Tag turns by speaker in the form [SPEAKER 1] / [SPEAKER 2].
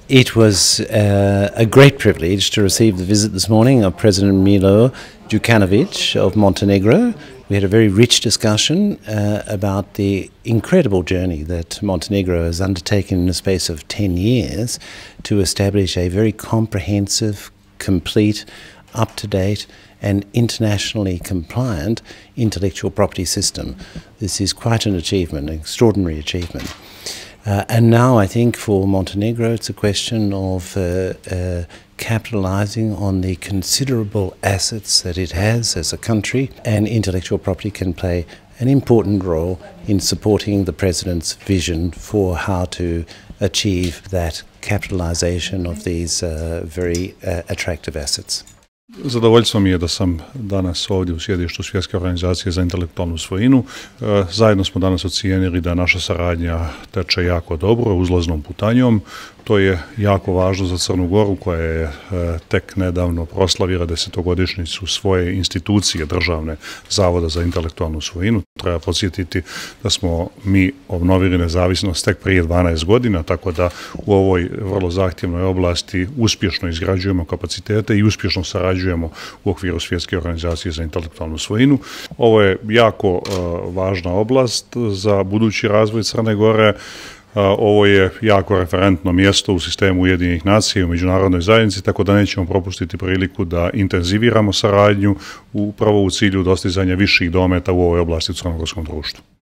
[SPEAKER 1] It was a great privilege to receive the visit this morning of President Milo Đukanović of Montenegro. We had a very rich discussion about the incredible journey that Montenegro has undertaken in the space of 10 years to establish a very comprehensive, complete, up-to-date and internationally compliant intellectual property system. This is quite an achievement, an extraordinary achievement. And now I think for Montenegro it's a question of capitalising on the considerable assets that it has as a country, and intellectual property can play an important role in supporting the President's vision for how to achieve that capitalisation of these very attractive assets.
[SPEAKER 2] Zadovoljstvo mi je da sam danas ovdje u sjedištu Svjetske organizacije za intelektualnu svojinu. Zajedno smo danas ocijenili da naša saradnja teče jako dobro, uzlaznom putanjom. To je jako važno za Crnu Goru koja je tek nedavno proslavila 10-godišnjicu svoje institucije državne Zavoda za intelektualnu svojinu. Treba podsjetiti da smo mi obnovili nezavisnost tek prije 12 godina, tako da u ovoj vrlo zahtjevnoj oblasti uspješno izgrađujemo kapacitete i uspješno sarađujemo u okviru Svjetske organizacije za intelektualnu svojinu. Ovo je jako važna oblast za budući razvoj Crne Gore. Ovo je jako referentno mjesto u sistemu Ujedinjenih nacija i u međunarodnoj zajednici, tako da nećemo propustiti priliku da intenziviramo saradnju upravo u cilju dostizanja viših dometa u ovoj oblasti u crnogorskom društvu.